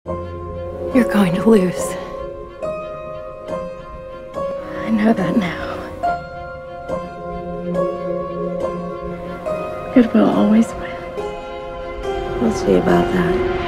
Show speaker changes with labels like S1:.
S1: You're going to lose. I know that now. Good will always win.
S2: We'll see about that.